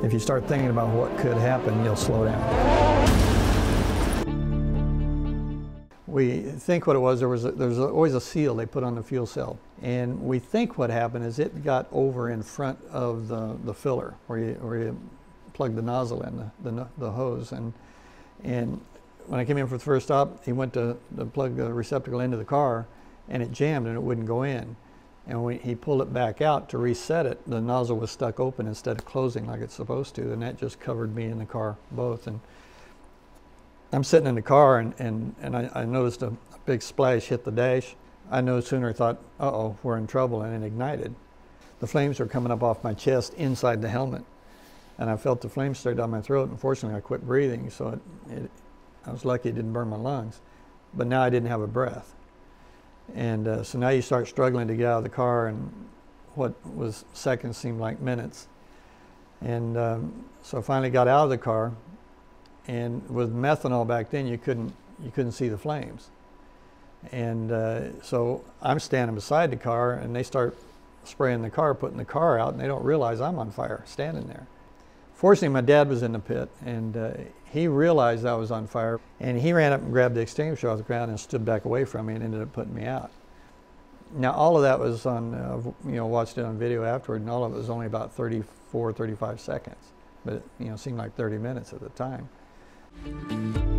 If you start thinking about what could happen, you'll slow down. We think what it was, there's always a seal they put on the fuel cell. And we think what happened is it got over in front of the filler, where you plug the nozzle in, the hose. And when I came in for the first stop, he went to plug the receptacle into the car, and it jammed and it wouldn't go in. And when he pulled it back out to reset it, the nozzle was stuck open instead of closing like it's supposed to, and that just covered me and the car both. And I'm sitting in the car, and I noticed a big splash hit the dash. I no sooner thought, uh-oh, we're in trouble, and it ignited. The flames were coming up off my chest inside the helmet, and I felt the flames straight down my throat. Unfortunately, I quit breathing, so I was lucky it didn't burn my lungs. But now I didn't have a breath. And so now you start struggling to get out of the car, and what was seconds seemed like minutes. And so I finally got out of the car, and with methanol back then, you couldn't see the flames. And so I'm standing beside the car, and they start spraying the car, putting the car out, and they don't realize I'm on fire standing there. Fortunately, my dad was in the pit, and he realized I was on fire, and he ran up and grabbed the extinguisher off the ground and stood back away from me and ended up putting me out. Now, all of that was on, watched it on video afterward, and all of it was only about 34, 35 seconds. But it seemed like 30 minutes at the time.